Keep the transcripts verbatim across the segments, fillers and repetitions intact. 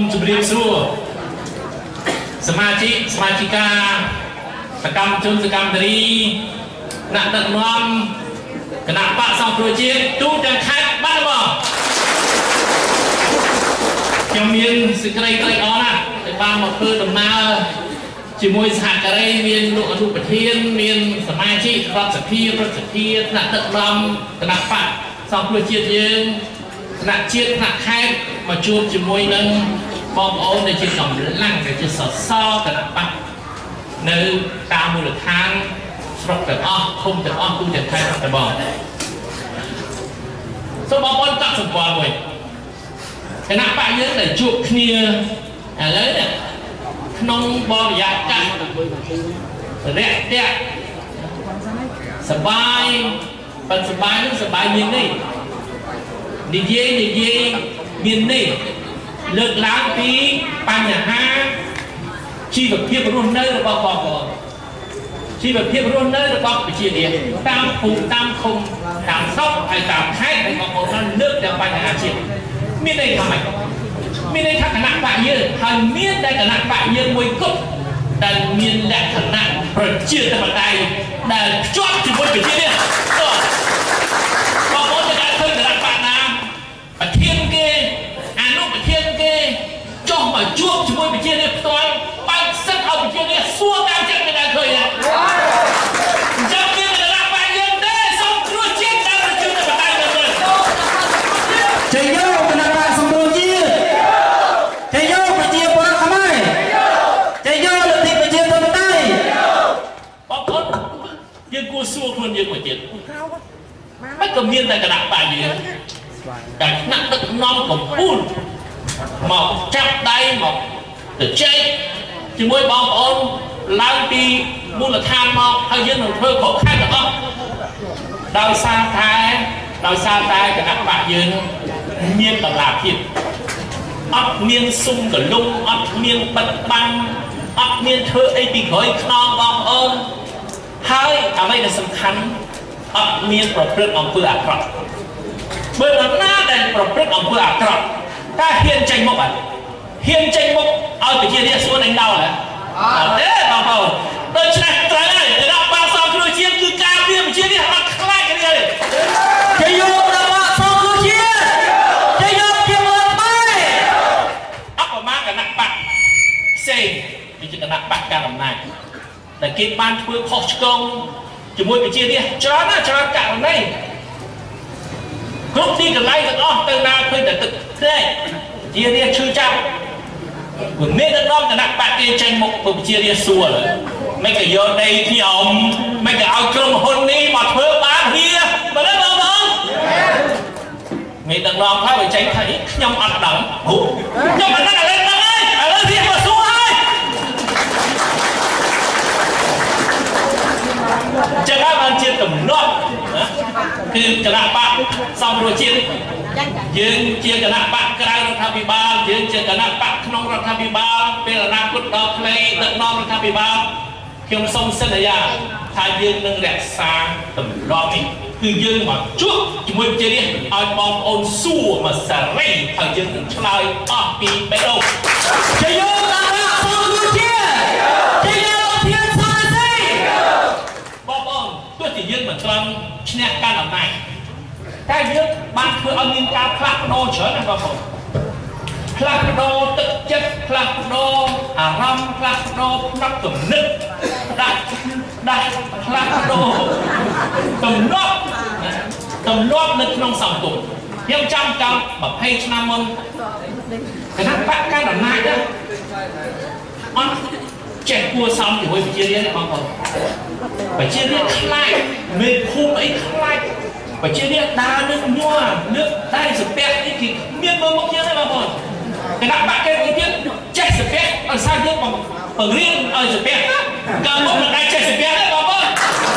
ជំរាបសួរសមាជិកសមាជិកាសកម្មជនសកម្មនារីអ្នកដឹកនាំគណៈបក្សសង្គ្រោះជាតិទូទាំងខេត្តបាត់ដំបងខ្ញុំមានសេចក្តីត្រេកអរណាស់ដែលបានមកធ្វើដំណើរជាមួយសហការីមានលោកអនុប្រធានមានសមាជិករដ្ឋសភាប្រតិភិថ្នាក់ដឹកនាំគណៈបក្សសង្គ្រោះជាតិយើងថ្នាក់ជាតិថ្នាក់ខេត្តមកជួបជាមួយនឹងបងប្អូនដែលជាកម្លាំងដែលជាសសរគណៈបក្សនៅតាមមូលដ្ឋានស្រុកទាំងអស់ឃុំទាំងអស់ទូទាំងខេត្តបាត់ដំបងសូមបងប្អូនកត់សម្គាល់មួយគណៈបក្សយើងដែលជួបគ្នាឥឡូវនេះក្នុងបរិយាកាសរាក់ទាក់សបាយប៉ុន្តែសបាយនឹងសបាយមាននេះនិយាយនិយាយមាននេះលើកឡើងពីបញ្ហាជីវភាពរស់នៅរបស់បងប្អូនជីវភាពរស់នៅរបស់ប្រជារាស្ត្រតាមភូមិតាមឃុំតាមស្រុកហើយតាមខេត្តរបស់បងប្អូនលើកតែបញ្ហាជាតិមានន័យថាម៉េចមានន័យថាគណៈបកយើងហើយមានតែគណៈបកយើងមួយគត់ដែលមានលក្ខណៈប្រជាធិបតេយ្យដែលភ្ជាប់ជាមួយប្រជារាស្ត្របងប្អូនจะអាចឃើញគណៈបកណាប្រធានគេអនុប្រធានគេចុះមកជួបជាមួយប្រជារាស្ត្រផ្ទាល់បើកសិទ្ធឲ្យប្រជារាស្ត្រសួរតាមចិត្តគេដែរឃើញទេចាំមានគណៈបកយើងទេសូមគ្រួជាតិតាមប្រជាធិបតេយ្យទៅជ័យយោគណៈបកសង្គ្រោះជាតិជ័យយោប្រជាពលរដ្ឋខ្មែរជ័យយោលទ្ធិប្រជាធិបតេយ្យបងប្អូនយើងគួរសួរខ្លួនយើងមួយទៀតមិនក៏មានតែគណៈបកយើងតែថ្នាក់ដឹកនាំកំពូលមកចាប់ដៃមកទៅជែកជាមួយបងប្អូនឡើងពីមូលដ្ឋានមកហើយយើងនឹងធ្វើគ្រប់ខេត្តទាំងអស់ដោយសារតែដោយសារតែគណៈបកយើងមានតម្លាភាពអត់មានសុំកលុងអត់មានបិទបាំងអត់មានធ្វើអីពីក្រោយខ្នងបងប្អូនហើយអ្វីដែលសំខាន់អត់មានប្រព្រឹត្តអំពើអាក្រក់បើនរណាដែលប្រព្រឹត្តអំពើអាក្រក់តែហ៊ានចេញមុខអត់ហ៊ានចេញមុខឲ្យប្រជារាស្ត្រសួរនឹងដល់អត់ទេបងប្អូនដូច្នេះត្រូវហើយគណៈបកសង្គ្រោះជាតិគឺការពារប្រជារាស្ត្រអត់ខ្លាចគ្នាទេជ័យយោគណៈបកសង្គ្រោះជាតិជ័យយោជាមើលខ្មែរអបប្រមាណគណៈបកផ្សេងដូចជាគណៈបកកណ្ដាលអំណាចដែលគេបានធ្វើខុសឆ្គងជាមួយប្រជារាស្ត្រច្រើនណាស់ច្រើនករណីគ្រប់ទីកន្លែងទាំងអស់ទៅណាឃើញតែទឹកភ្នែកជារាជឈឺចាប់មិនមានដឹកនាំគណៈបកគេចេញមុខទៅប្រជារាស្ត្រសួរមិនក៏យកដីខ្ញុំមិនក៏ឲ្យក្រុមហ៊ុននេះមកធ្វើបានវាបើទេបងប្អូនមានដឹកនាំថាបើចេញថាខ្ញុំអត់ដឹងខ្ញុំអត់ដឹងឥឡូវដឹងហើយឥឡូវវាមកសួរហើយចឹងហើយបានជាទំនាស់គឺគណៈបកសង្គ្រោះជាតិយើងជាគណៈបកក្រៅរដ្ឋាភិបាលយើងជាគណៈបកក្នុងរដ្ឋាភិបាលពេលអនាគតដល់ខ្លីដឹកនាំរដ្ឋាភិបាលខ្ញុំសូមសន្យាថាយើងនឹងរក្សាទម្លាប់នេះគឺយើងមកជួបជាមួយប្រជារាស្ត្រឲ្យបងប្អូនសួរមកសេរីហើយយើងនឹងឆ្លើយអស់ពីបេះដូងជ័យយោគណៈបកសង្គ្រោះជាតិជ័យយោធានសាស៊ីបងប្អូនទោះជាយើងមិនត្រឹមឈ្នះការអំណាចតែយើងបានធ្វើឲ្យមានការផ្លាស់ប្ដូរច្រើនណាស់បងប្អូនផ្លាស់ប្ដូរទឹកចិត្តផ្លាស់ប្ដូរអារម្មណ៍ផ្លាស់ប្ដូរផ្នត់គំនិតដាក់ដាក់ផ្លាស់ប្ដូរទម្លាប់ទម្លាប់នៅក្នុងសង្គមខ្ញុំចាំកាលម្ភៃឆ្នាំមុនគណៈបកកណ្ដាលអំណាចហ្នឹងអត់ចេះគួរសមជាមួយប្រជារាស្ត្របងប្អូនប្រជារាស្ត្រខ្លាចមេភូមិអីខ្លាចប្រជារាស្ត្រដើរលើកញ័រលើកដៃសំពះអីគេមានមើលមុខយើងទេបងប្អូនគណៈបកគេមួយទៀតចេះសំពះឲ្យសារយើងបង្រៀនឲ្យសំពះកាលមុខមិនដែរចេះសំពះទេបងប្អូន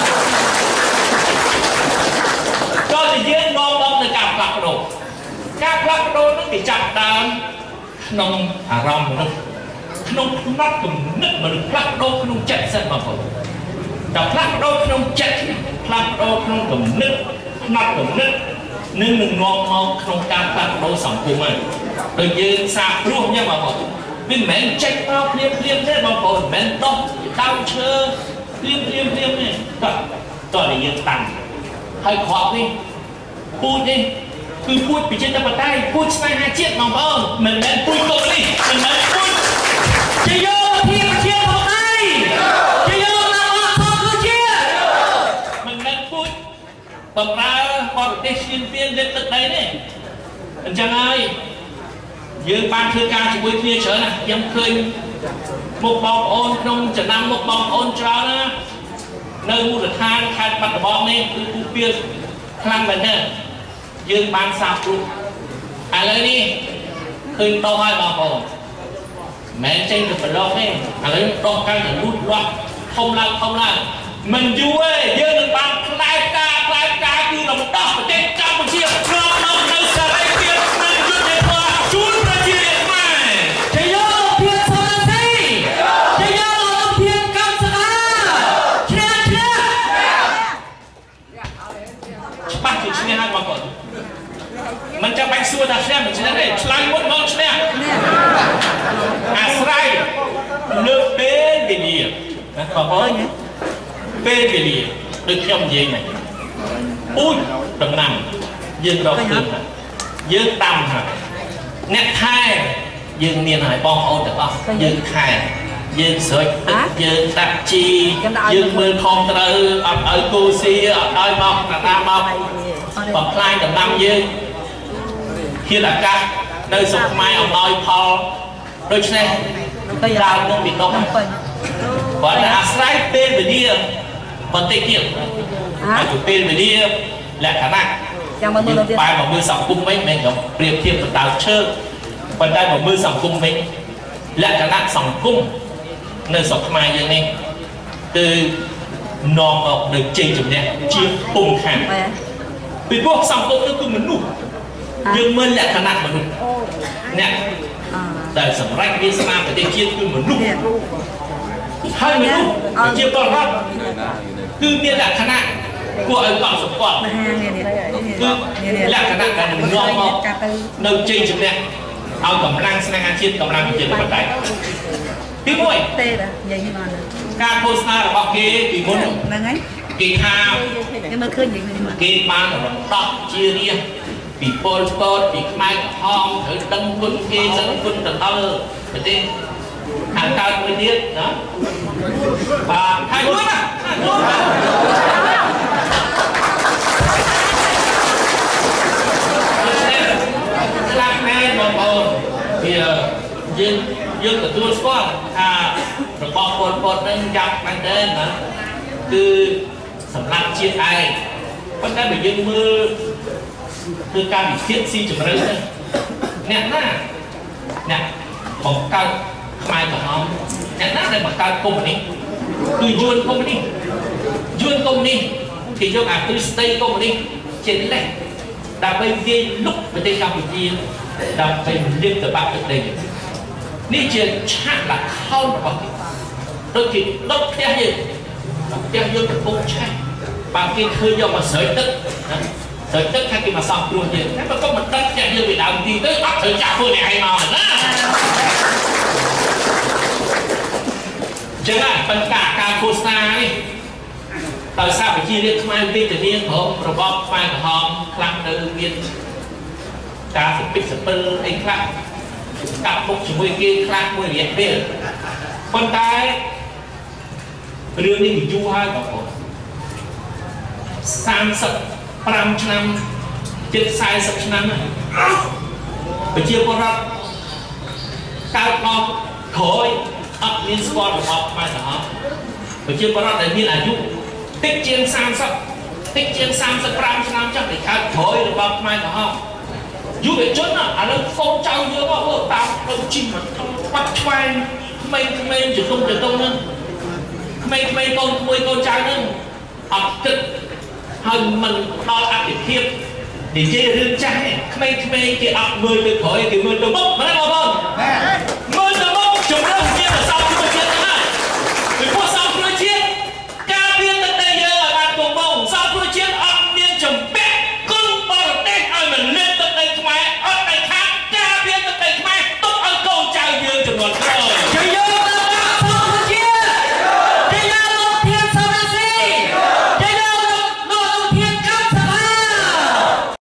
ក៏ជាយើងនាំមកទៅការផ្លាស់ប្ដូរការផ្លាស់ប្ដូរនេះគេចាប់ដើមក្នុងអារម្មណ៍មនុស្សក្នុងផ្នត់គំនិតមនុស្សផ្លាស់ប្ដូរក្នុងចិត្តសិនបងប្អូនតែផ្លាស់ប្ដូរក្នុងចិត្តផ្លាស់ប្ដូរក្នុងគំនិតផ្នត់គំនិតនឹងនឹងនាំមកក្នុងការផ្លាស់ប្ដូរសង្គមហ្នឹងដូចយើងសាបព្រោះញ៉ាំបងប្អូនវាមិនមែនចេញមកភ្លាមភ្លាមទេបងប្អូនមិនមែនដោះដើមឈើភ្លាមភ្លាមភ្លាមទេតោះតោះយើងតាំងហើយគ្រាប់នេះពូជនេះគឺពូជប្រជាធិបតេយ្យពូជស្នេហាជាតិបងប្អូនមិនមែនពូជកុម្មុយនីសមិនមែនពូជជាយោធាប្រជាធិបតេយ្យជាយោណាអត់ផងគឺជាមិនមែនពូជបំរើបរទេសឈានពានលេបទឹកដីទេអញ្ចឹងហើយយើងបានធ្វើការជាមួយគ្នាច្រើនណាស់ខ្ញុំឃើញមុខបងប្អូនក្នុងចំណាំមុខបងប្អូនច្រើនណានៅមូលដ្ឋានខេត្តបាត់ដំបងនេះគឺពូពៀខ្លាំងមែនទេយើងបានសាបព្រោះឥឡូវនេះឃើញដោះហើយបងប្អូនមិនចេញទៅប្រឡងទេឥឡូវដោះកាន់តែលូតលាស់ធំឡើងធំឡើងមិនយូរទេយើងនឹងបានផ្លែការផ្លែការគឺរំដោះប្រទេសកម្ពុជាព្រមនៅនៅសេរីភាពនិងយុត្តិធម៌ជូនប្រជាខ្មែរជាយោភាសាស៊ីជាយោភាសាកម្មស្ដាឈ្នះឈ្នះច្បាស់ជាឈ្នះហើយបងប្អូនមិនចាំបាច់សួរថាឈ្នះមិនឈ្នះទេឆ្លើយមុនមកឈ្នះអាស្រ័យលើពេលវេលាណាបងប្អូនពេលវេលាដូចខ្ញុំនិយាយហ្នឹងពូជដំណាំយើងរកឃើញយើងដាំហើយអ្នកថែយើងមានហើយបងប្អូនទាំងអស់យើងថែយើងស្រោចទឹកយើងដាក់ជីយើងមើលខំត្រូវអត់ឲ្យគូស៊ីអត់ឲ្យមកតាតាមកបំផ្លាញដំណាំយើងធាតុអាកាសនៅស្រុកខ្មែរអំណោយផលដូច្នេះទៅឡើងនឹងពីដុំគាត់អាស្រ័យពេលវេលាបន្តិចទៀតហើយពេលវេលាលក្ខណៈចាំមើលទៅទៀតបែរមកមើលសង្គមវិញមិនក៏ប្រៀបធៀបទៅដើមឈើប៉ុន្តែមកមើលសង្គមវិញលក្ខណៈសង្គមនៅស្រុកខ្មែរយើងនេះគឺនាំមកនៅជ័យជំនះជាពុំខាងពីព្រោះសង្គមនោះគឺមនុស្សយើងមើលលក្ខណៈមនុស្សអ្នកដែលសម្រេចវាស្នាប្រទេសជាតិគឺមនុស្សហើយមនុស្សជាពលរដ្ឋគឺមានលក្ខណៈគួរឲ្យកត់សម្គាល់គឺលក្ខណៈដែលនាំមកនៅជ័យជំនះឲ្យកម្លាំងស្នេហាជាតិកម្លាំងប្រជាធិបតេយ្យទីមួយទេនិយាយមកការឃោសនារបស់គេពីមុនហ្នឹងហើយគេថាគេមើលឃើញគេបានរំដោះជារាជពីពលពតពីខ្មែរក្រហមត្រូវដឹងគុណគេសឹងគុណទៅដល់ប្រទេសខាងកើតមួយទៀតណាបាទហើយមួយណាមួយណាខ្លាំងណាស់បងប្អូនវាយើងយើងទទួលស្គាល់ថារបបពលពតនឹងចាប់មែនទេណាគឺសម្រាប់ជាតិឯងប៉ុន្តែបើយើងមើលគឺការវិភាគស៊ីជម្រៅទៅអ្នកណាអ្នកបង្កើតខ្មែរក្រហមអ្នកណាដែលបង្កើតកុម្មុយនីសគឺយួនកុម្មុយនីសយួនកុម្មុយនីសគេយកអាទ្រឹស្ដីកុម្មុយនីសជាលេសដើម្បីវាយលុកប្រទេសកម្ពុជាដើម្បីលៀបទៅបាក់ទឹកដីនេះជាឆាកល្ខោនរបស់គេដូចគេដុតផ្ទះយើងផ្ទះយើងកំពុងឆេះបើគេឃើញយកមកស្រោចទឹកស្រោចទឹកថាគេមកសង់គ្រោះយើងតែបើក៏មិនដឹងផ្ទះយើងពីដើមទីទៅអត់ត្រូវចាក់ខ្លួនឯងមកណាចឹងណាបញ្ហាការឃោសនានេះដោយសារប្រជារាស្ត្រខ្មែរវិទ្យាក្រុមរបបខ្មែរក្រហមខ្លាំងនៅមានការសពិចសពិលអីខ្លះកាប់មុខជាមួយគេខ្លះមួយរយៈពេលប៉ុន្តែរឿងនេះវាយូរហើយបងប្អូនសាមសិបប្រាំឆ្នាំជិតសែសិបឆ្នាំហើយប្រជាពលរដ្ឋកើតមកក្រោយអត់មានស្គាល់របបខ្មែរក្រហមប្រជាពលរដ្ឋដែលមានអាយុតិចជាងសាមសិបតិចជាងសាមសិបប្រាំឆ្នាំចុះទៅកើតក្រោយរបបខ្មែរក្រហមយុវជនឥឡូវកូនចៅយើងមកមើលតាមទៅជីមកបាត់ឆ្វែងក្មេងក្មេងជុំជុំហ្នឹងក្មេងក្មេងកូនក្មួយកូនចៅហ្នឹងអត់គិតហើយមិនដល់អតិភិបនិយាយរឿងចាស់នេះក្មេងក្មេងគេអត់មើលទៅក្រោយគេមើលទៅមុខមែនទេបងប្អូន